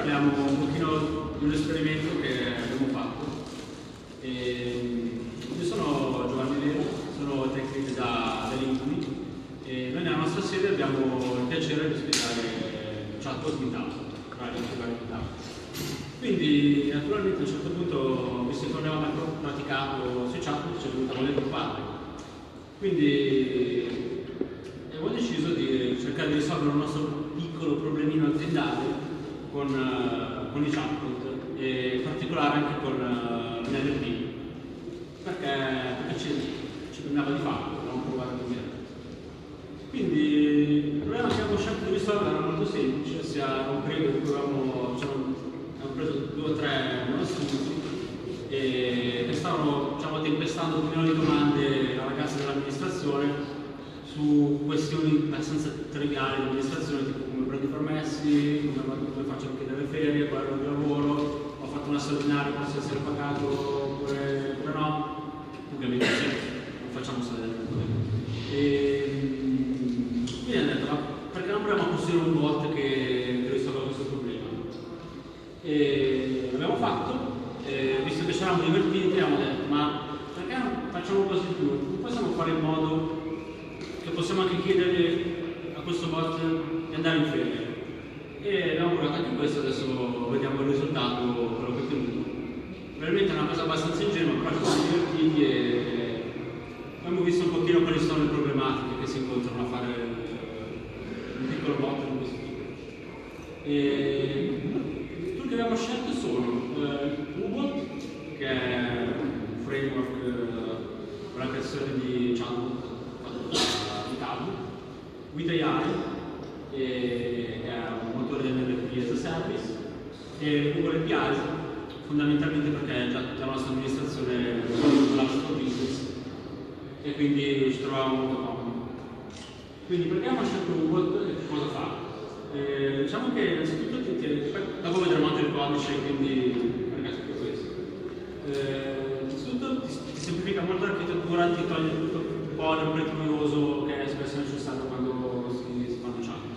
parliamo un pochino di un esperimento che abbiamo fatto. Io sono Giovanni Vera, sono tech lead da Linkly e noi nella nostra sede abbiamo il piacere di ospitare chatbot GitHub, quindi naturalmente a un certo punto, visto che non avevamo mai praticato sui chatbot, ci è venuta voglia di provarli. Quindi abbiamo deciso di cercare di risolvere il nostro piccolo problemino aziendale con i chatbot e in particolare anche con l'NLP, perché ci prendeva di farlo, dobbiamo provare a vedere. Quindi il problema che abbiamo scelto di risolvere era molto semplice, ossia era un periodo in cui abbiamo preso 2 o 3 monostudios che stavano tempestando un milione di domande a ragazzi dell'amministrazione su questioni abbastanza triviali di amministrazione, tipo come prendo i permessi, come faccio a chiedere ferie, qual è il mio lavoro, ho fatto una straordinaria, posso essere pagato oppure no, ovviamente sì, non facciamo straordinario. Quindi hanno detto, ma perché non proviamo a costruire un bot che risolva questo problema? E l'abbiamo fatto, visto che ci eravamo divertiti, abbiamo detto, ma perché non facciamo così più? Non possiamo fare in modo che possiamo anche chiedergli a questo bot di andare in ferie. E abbiamo provato anche questo, adesso vediamo il risultato, quello che è ottenuto. Probabilmente è una cosa abbastanza ingenua, però ci siamo divertiti e abbiamo visto un pochino quali sono le problematiche che si incontrano a fare un piccolo bot di questo tipo. I tool che abbiamo scelto sono Ubot, che è un framework per la creazione di chatbot with AI, che è un motore dell'NLP as a service, e Google API, fondamentalmente perché già tutta la nostra amministrazione usa questo business e quindi ci trovavamo molto comodi. Quindi perché abbiamo scelto Ubot e che cosa fa? Diciamo che innanzitutto dopo vedremo anche il codice, quindi ragazzi tutto questo. Innanzitutto ti semplifica molto l'architettura, ti toglie tutto un po' del preturioso che è spesso necessario quando si fanno chat.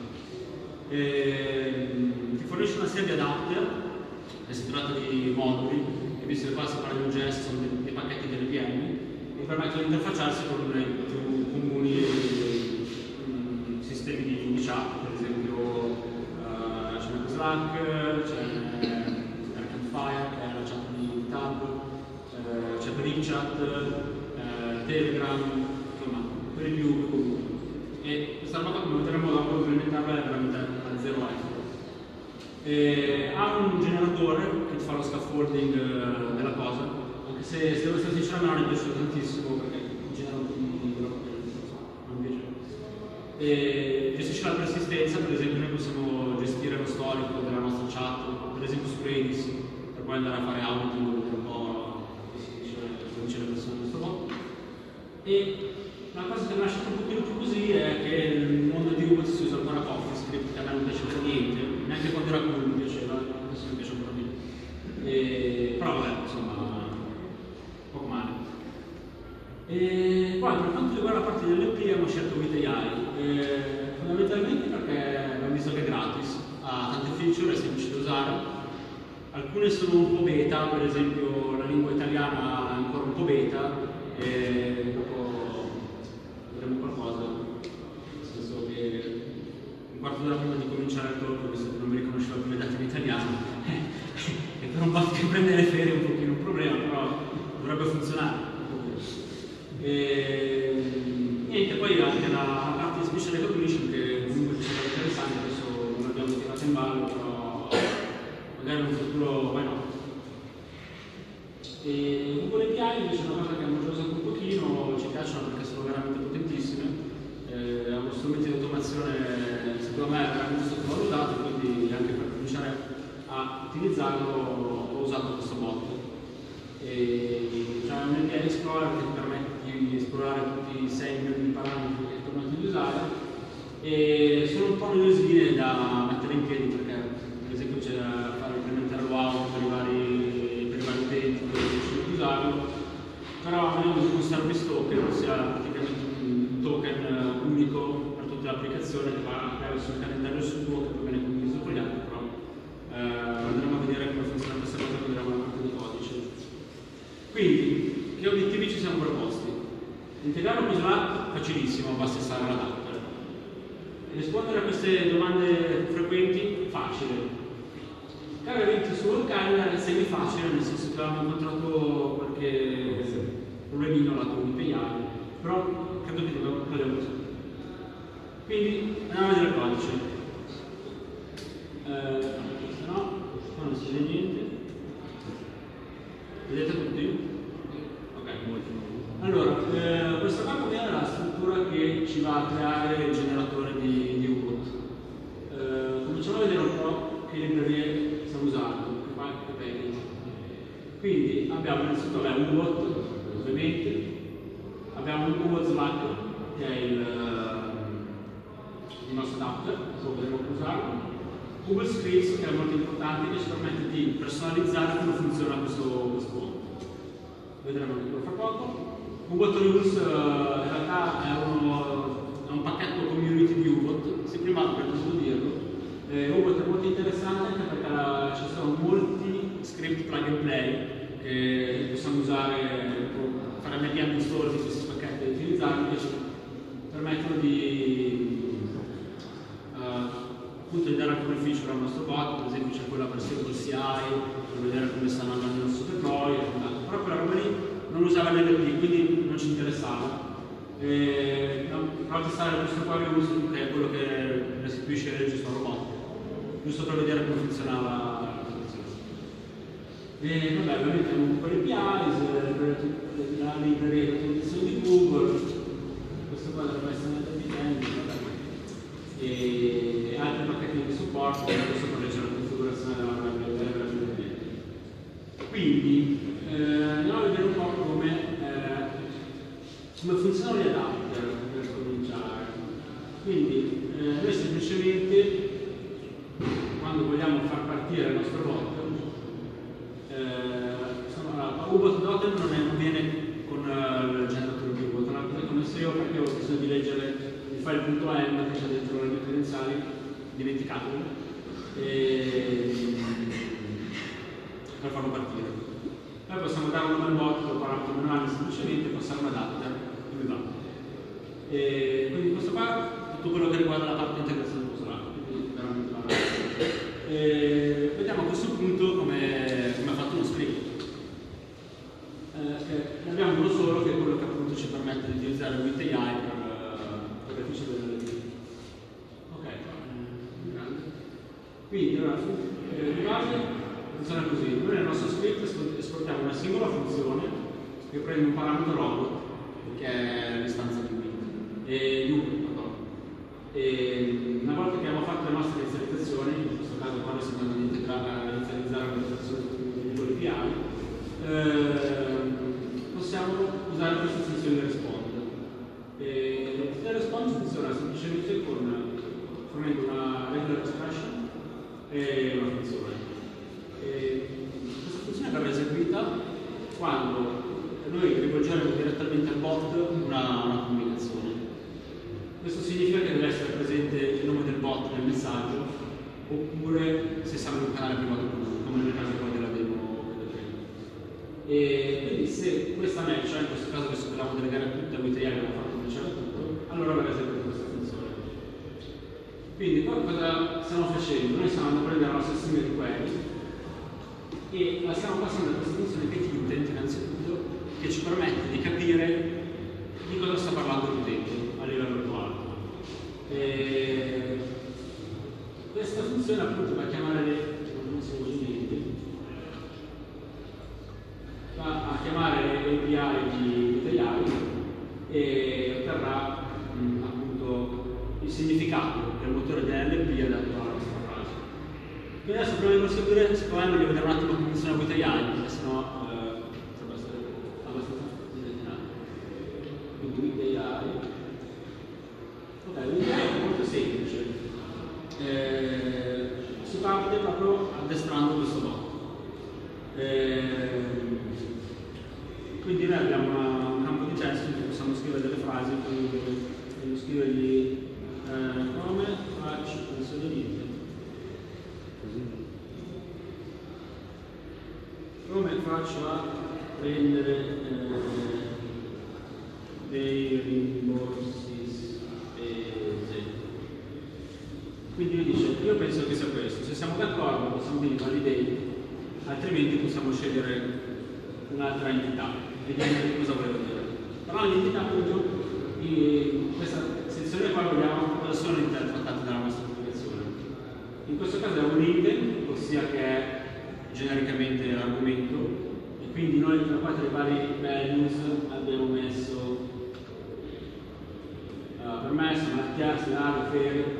Ti fornisce una serie di adapter, che si tratta di moduli, e visto che qua si parla di un OGS, sono dei pacchetti dell'NPM, che permettono di interfacciarsi con i più comuni sistemi di chat, per esempio c'è anche Slack, c'è Campfire, che è la chat di GitHub, c'è PericChat, Telegram, insomma, quelli più comuni. E questa roba, come vedremo dopo, implementarla è veramente a zero effort. Ha un generatore che ti fa lo scaffolding della cosa, anche se devo essere sincero, a me non è piaciuto tantissimo perché genera un po' di non mi piace. Gestisce la persistenza, per esempio noi possiamo gestire lo storico della nostra chat, per esempio su Redis, per poi andare a fare auditing un po' dice le persone del nostro bot. E una cosa che mi ha lasciato un pochino più così è che nel mondo di Ubuntu si usa ancora CoffeeScript, che a me non piace per niente, neanche quando era cool mi piaceva, adesso mi piace ancora meno. Però vabbè, insomma, poco male. E poi per quanto riguarda la parte dell'EP abbiamo scelto with AI, fondamentalmente perché abbiamo visto che è gratis, ha tante feature, è semplice da usare. Alcune sono un po' beta, per esempio la lingua italiana è ancora un po' beta, e dopo vedremo qualcosa, nel senso che un quarto d'ora prima di cominciare il talk ho visto che non mi riconoscevo come dati in italiano e per un bot che prende le ferie è un pochino un problema, però dovrebbe funzionare. E niente, poi anche la parte di special recognition che comunque ci sembra interessante, adesso non l'abbiamo tirato in ballo, però magari in un futuro why not. E Google API invece è una cosa che abbiamo già usato un pochino, ci piacciono perché sono veramente potentissime, è uno strumento di automazione secondo me veramente sottovalutato, quindi anche per cominciare a utilizzarlo ho usato questo bot. C'è un API Explorer che ti permette di esplorare tutti i 6 milioni di parametri che permettono di usare e sono un po' noiosine da mettere in piedi perché per esempio c'è da fare implementare l'out per i vari utenti per riuscire ad usarlo, però a me un service token, ossia praticamente un token unico per tutta l'applicazione che va a creare sul calendario suo che poi viene condiviso con gli altri, però vedere come funziona questa cosa quando vedremo la parte di codice. Quindi, che obiettivi ci siamo proposti? Integrare un Visual facilissimo, basta installare l'adapter. Rispondere a queste domande frequenti, facile. Caro eventi su Volcana è semi facile, nel senso che avevamo incontrato qualche problemino lato di PI, però credo che dobbiamo usare. Quindi andiamo a vedere il codice. Se no, qua non si vede niente. Vedete tutti? Ok, allora, questa qua è la struttura che ci va a creare il generatore di U-Bot. Cominciamo a vedere un po' che librerie stiamo usando. Quindi abbiamo innanzitutto U-Bot, ovviamente, abbiamo un U-Bot Slack che è il nostro adapter, lo potremo usarlo. Google Scripts, che è molto importante, che ci permette di personalizzare come funziona questo bot. Vedremo anche quello fra poco. U-Bot Rules in realtà è un pacchetto community di U-Bot, si prima per potuto dirlo. U-Bot è molto interessante anche perché ci sono molti script plug and play che possiamo usare, fare media install di questi pacchetti e utilizzarli, che ci permettono di appunto di dare alcune feature al nostro bot. Per esempio c'è quella per stable CI, per vedere come stanno andando il nostro deploy, però quella roba lì non usava l'LP, quindi non ci interessava. Però testare questo qua che uso, che è quello che restituisce il registro robot, giusto per vedere come funzionava la funzione. E vabbè, ovviamente abbiamo un po' le APIs, la libreria di utilizzazione di Google, questo qua dovrebbe essere una dipendente, e altri pacchetti di supporto, adesso per leggere la configurazione della libreria. Quindi andiamo a vedere un po' come funzionano gli adapter per cominciare. Quindi noi semplicemente quando vogliamo far partire il nostro bot, U-Bot Dotem non viene con il generatore di U-Bot, non l'ho connesso io perché ho bisogno di leggere il file.m che c'è dentro le mie credenziali, dimenticatelo, per farlo partire. Poi possiamo dare un nome al bot con parametro manuale, semplicemente passare un adapter e lui va. Quindi questo qua è tutto quello che riguarda la parte di integrazione del usuario, quindi veramente vediamo a questo punto come è fatto uno script. Ne abbiamo uno solo che è quello che appunto ci permette di utilizzare il WithAI per le feature dell'LP. Ok, grande. Quindi allora, di base funziona così. Noi nel nostro script esportiamo una singola funzione che prende un parametro robot, che è l'istanza di e una volta che abbiamo fatto le nostre inizializzazioni, in questo caso quando stiamo andando a inizializzare l'organizzazione di API, possiamo usare questa funzione di respond. La funzione di respond funziona semplicemente fornendo una regular expression e una funzione. Questa funzione verrà eseguita quando noi rivolgeremo direttamente al bot una comunicazione. Questo significa che deve essere presente il nome del bot nel messaggio, oppure se siamo in un canale privato come nel caso della demo che vedremo. E quindi se questa match, in questo caso che dobbiamo delegare a tutte, a WithAI abbiamo fatto matchare tutto, allora verrà eseguita questa funzione. Quindi poi cosa stiamo facendo? Noi stiamo andando a prendere la nostra string di query e la stiamo passando a questa funzione che intent innanzitutto, che ci permette di capire di cosa sta parlando l'utente a livello virtuale. Questa funzione appunto va a chiamare le API di WithAI e otterrà appunto il significato che il motore dell'LP ha dato alla nostra frase. Quindi adesso prima di proseguire, secondo me voglio vedere un attimo come funziona WithAI, perché sennò potrebbe essere abbastanza disegnato. Quindi WithAI. Ok, WithAI è molto semplice. Si parte proprio addestrando questo bot. Quindi noi abbiamo un campo di gesto in cui possiamo scrivere delle frasi, quindi devo scrivergli nome, faccio, non so di niente. faccio a prendere dei rimborsi spese? Quindi mi dice, io penso che sia questo, se siamo d'accordo possiamo dire validate, altrimenti possiamo scegliere un'altra entità, vediamo che cosa volevo dire. Però l'entità appunto, in questa sezione qua vediamo cosa sono le entità trattate dalla nostra applicazione. In questo caso è un link, ossia che è genericamente l'argomento, e quindi noi tra quattro vari values abbiamo messo permesso, malattia, salario, ferie,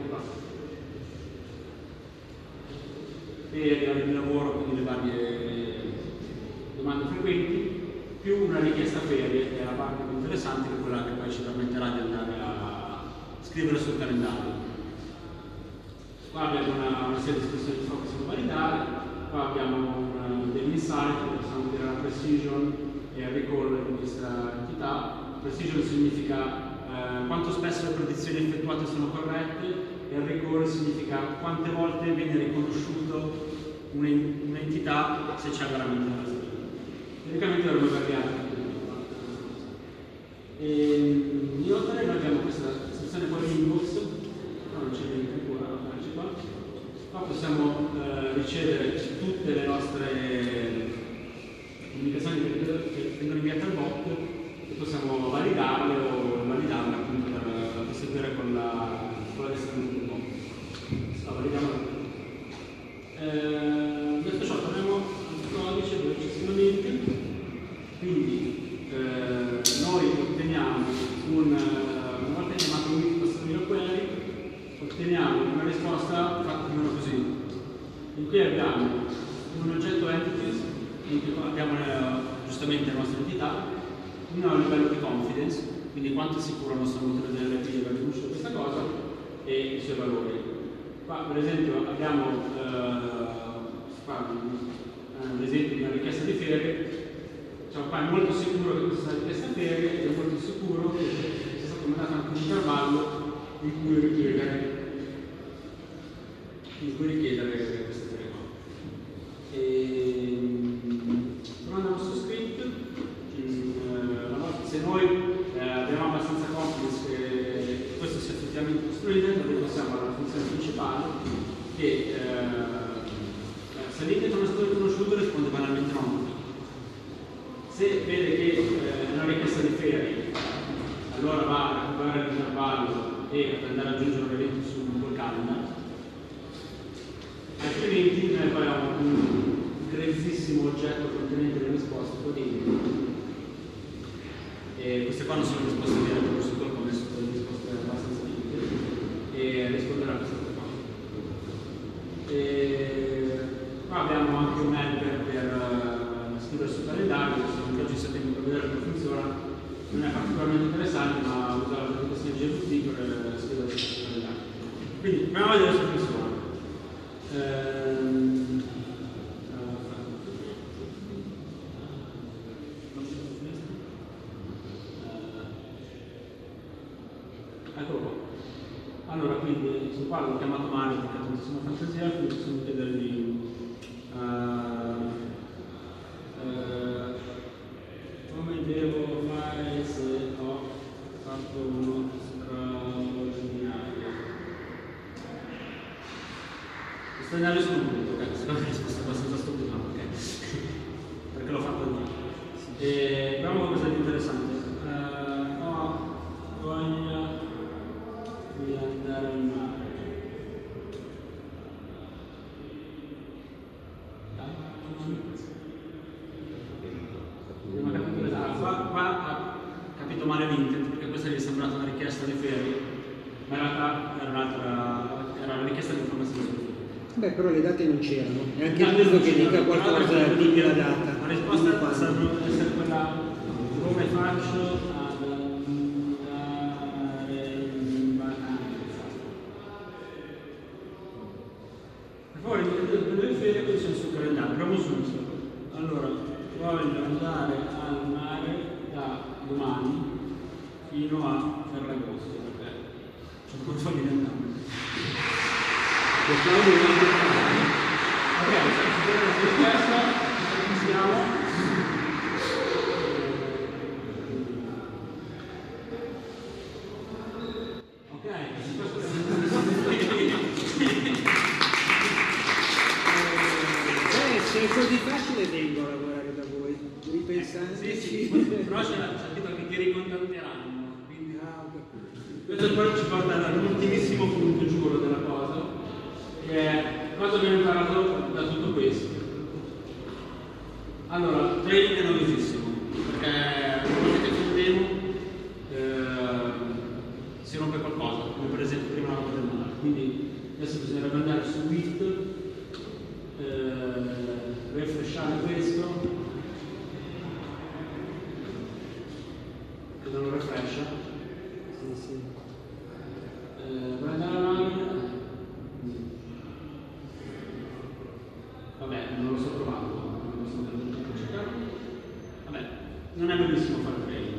ore di lavoro, quindi le varie domande frequenti, più una richiesta ferie, che è la parte più interessante, che è quella che poi ci permetterà di andare a scrivere sul calendario. Qua abbiamo una serie di istruzioni che possiamo validare, qua abbiamo degli insight, possiamo dire la precision e il recall di questa entità. Precision significa quanto spesso le predizioni effettuate sono corrette, e il recall significa quante volte viene riconosciuto un'entità se c'è veramente una ragione. Teoricamente dovremmo variare. Inoltre noi abbiamo questa sezione qua di inbox, non c'è niente ancora, qua possiamo ricevere tutte le nostre comunicazioni che vengono inviate al bot e possiamo validarle o invalidarle appunto per proseguire con la gestione del bot. Validiamo. Detto ciò, torniamo al codice velocissimamente. Quindi noi otteniamo una volta chiamato un customer query, otteniamo una risposta fatta più o meno così. In cui abbiamo un oggetto entities, in cui abbiamo giustamente la nostra entità, un livello di confidence, quindi quanto è sicuro il nostro motore dell'RP di aver riconosciuto questa cosa, e i suoi valori. Qua per esempio abbiamo un esempio di una richiesta di ferie. Cioè, qua è molto sicuro che questa sia una richiesta ferie, ed è molto sicuro che sia stato mandato anche un intervallo in cui richiedere queste ferie qua. Tornando al nostro script, se noi abbiamo abbastanza confidence che questo sia effettivamente costruito, noi passiamo alla funzione principale che se l'intento non è stato riconosciuto risponde banalmente no. Se vede che è una richiesta di ferie, allora va a recuperare l'intervallo e andare ad aggiungere un evento su Google Calendar. Altrimenti noi poi abbiamo un grezzissimo oggetto contenente le risposte qua dentro. E queste qua non sono risposte vere, per questo ho messo delle risposte abbastanza limite e risponderà a questa qua. Qua abbiamo anche un helper per scrivere sul calendario, se oggi sappiamo per vedere come funziona, non è particolarmente interessante, ma usare la questione GVT per scrivere sul calendario. Quindi proviamo a vedere se funziona. Eccolo qua. Allora, quindi su qua l'ho chiamato Mario perché ha tantissima fantasia, quindi possiamo chiedergli come devo fare se ho fatto uno straordinario. Straordinario sono un punto, ok? Secondo me è risposta abbastanza stupida, ok? Perché l'ho fatto io. E proviamo qualcosa di interessante. Ho voglia di andare al mare. Qua ha capito male l'intent, perché questa gli è sembrata una richiesta di ferie, ma in realtà era una richiesta di informazioni sulle ferie. Beh, però le date non c'erano, è anche giusto che dica qualcosa di la data. La risposta sarebbe essere quella: come faccio ad andare in vacanza? Per favore, le ferie che sono sul calendario, proviamo subito. Allora, voglio andare al mare da domani fino a Ferragosto, perché c'è un po' di andare. Ok, siamo Se è così facile vengo a lavorare da voi, ripensandoci. Sì, però c'è scritto che ti ricontatteranno. Quindi... Questo poi ci porta all'ultimissimo punto, giuro, della cosa, che è cosa abbiamo imparato da tutto questo. Allora, training è noiosissimo, perché una volta che fai un demo si rompe qualcosa, come per esempio prima la roba del mare. Quindi adesso bisognerebbe andare su WIT, refreshare questo, che non lo refrescia. Sì. Prendere la lamina. Vabbè, non lo sto provando, vabbè, non è bellissimo fare training.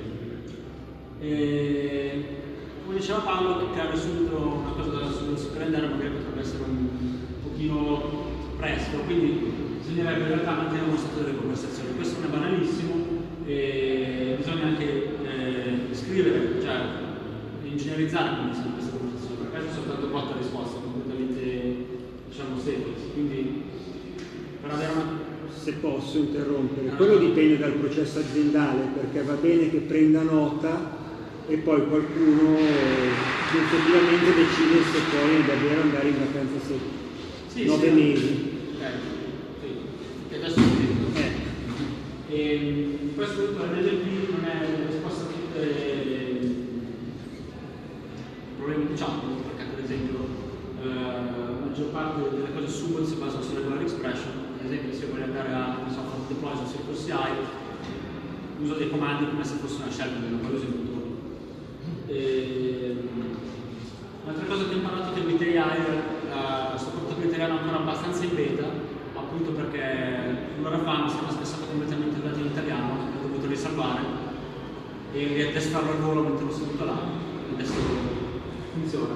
Come diceva Paolo, che creare subito una cosa sul calendar magari potrebbe essere un pochino presto, quindi bisognerebbe in realtà mantenere uno stato delle conversazioni. Questo non è banalissimo, bisogna anche scrivere, cioè ingegnerizzare queste conversazioni, perché c'è soltanto botta e risposta completamente, diciamo, semplici. Quindi per avere una... Se posso interrompere, quello dipende dal processo aziendale, perché va bene che prenda nota e poi qualcuno effettivamente decide se poi davvero andare in vacanza sì, 9 mesi. Sì, che adesso lo dico. Questo l'NLP non è una risposta a tutti i problemi, diciamo, perché per esempio la maggior parte delle cose su si basano su regular expression. Ad esempio, se vuoi andare a fare deploy su SQL CI, uso dei comandi come se fosse una shell, non lo uso in tutto. Un'altra cosa che ho imparato è che WIT AI, soprattutto WIT AI, è ancora abbastanza in beta, appunto perché un'ora fa mi sono spessato completamente il dato in italiano, ho dovuto risalvare e riattestarlo al volo mentre l'ho seduto là, adesso funziona.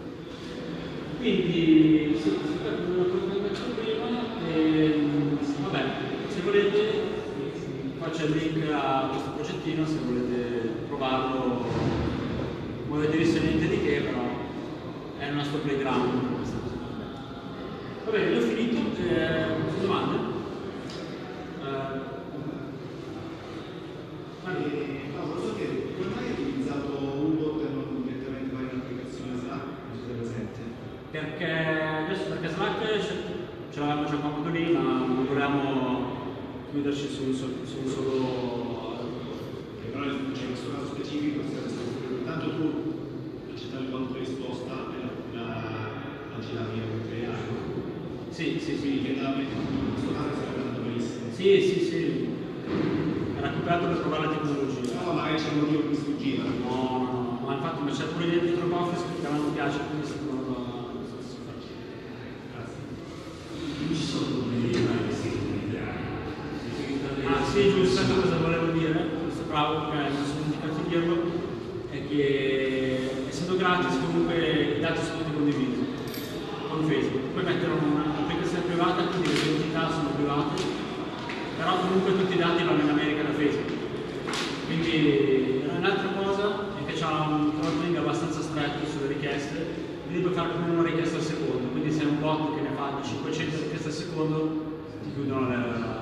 Quindi sì, non ho problema. Vabbè, se volete, qua c'è il link a questo progettino, se volete provarlo, muovete lì niente di che, però è il nostro playground. Va bene, io ho finito, domande? Paolo, posso chiedere, come mai hai utilizzato un bot e non direttamente vai in applicazione Slack? Perché Slack ce l'avevamo già comodo lì, ma non volevamo chiuderci su un solo... Però in questo caso specifico, tanto tu accettavi qualunque risposta e la giravi a creare. Sì. Quindi che in questo caso stai andando benissimo. Sì. Era recuperato per provare la tecnologia. No, magari c'è un motivo che mi sfuggiva. No, ma infatti ma c'è pure dentro Office che a me non piace, quindi se non lo... Non ci sono problemi di sì, giusto, cosa volevo dire? Questo bravo, perché non sono dimenticato di dirlo, è che essendo gratis comunque i dati sono tutti condivisi con Facebook. Poi mettono un'applicazione privata, quindi le identità sono private, però comunque tutti i dati vanno in America da Facebook. Quindi un'altra cosa è che c'ha un throttling abbastanza stretto sulle richieste, quindi puoi fare come una richiesta al secondo, quindi se è un bot che ne fa 500 richieste al secondo ti chiudono le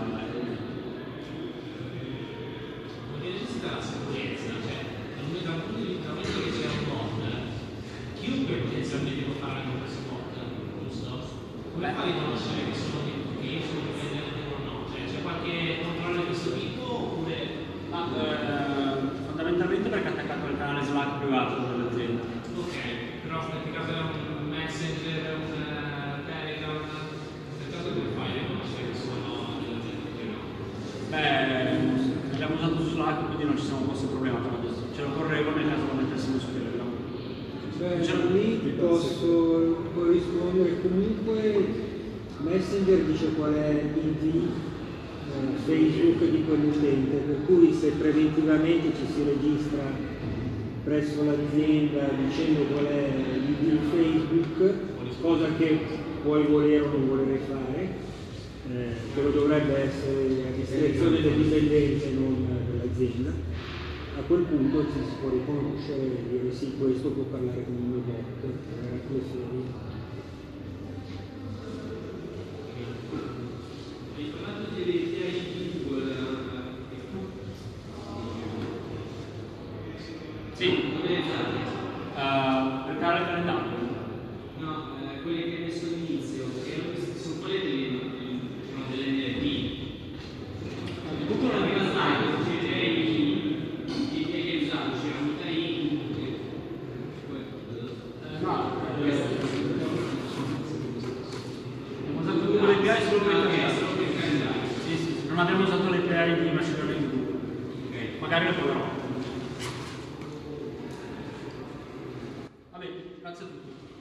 la sicurezza, cioè da un punto di vista che c'è un bot, chiunque potenzialmente può fare con questo bot, giusto? Come fa a riconoscere che sono che io sono dipendente o no? Cioè c'è qualche controllo di questo tipo oppure? Fondamentalmente perché è attaccato al canale Slack privato dell'azienda. Ok, però se attaccato da un Messenger, un Telegram, per caso come fai a riconoscere che sono dell'azienda oppure no? Abbiamo usato Slack, quindi non ci siamo posti problema per adesso. Ce lo correggo nel caso lo mettessimo su Telegram. Lì posso rispondere comunque. Messenger dice qual è l'ID Facebook di quell'utente, per cui se preventivamente ci si registra presso l'azienda dicendo qual è l'ID Facebook, cosa che puoi volere o non volere fare, quello dovrebbe essere a discrezione del dipendente, non dell'azienda. a quel punto ci si può riconoscere e dire sì, questo può parlare con il mio bot, riflessioni. Hai parlato delle API Sì, dove le fate? per creare il calendario. No, quelle che hai messo all'inizio, che sono quelle delle NLP. Tutto non Prima è slide, c'è che hai usato, c'era unità I, no, abbiamo usato Google API solo per il calendario. Sì, sì, sì, non abbiamo usato le API di machine learning Google. Ok. Magari lo proverò. Vabbè, grazie a tutti.